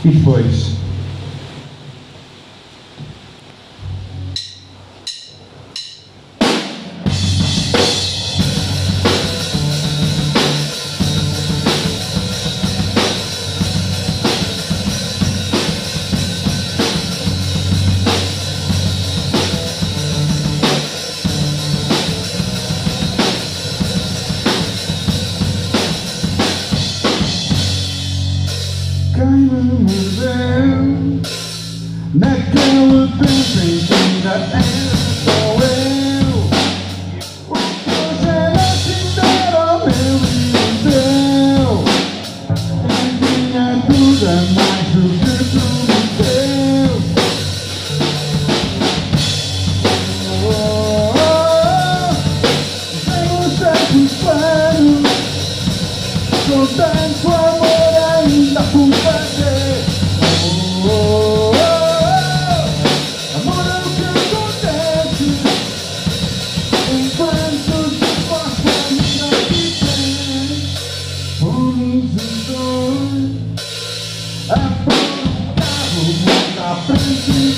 E depois? Cai-me mordeu naquele pensamento da era sou eu. Hoje era assim, era o meu e o teu. E tinha tudo a mais do que prometeu. Tenho certos planos, com tanto amor ainda por fazer. Amor é o que acontece enquanto se passa a vida que tem. Fomos os dois a pôr o carro muito à frente.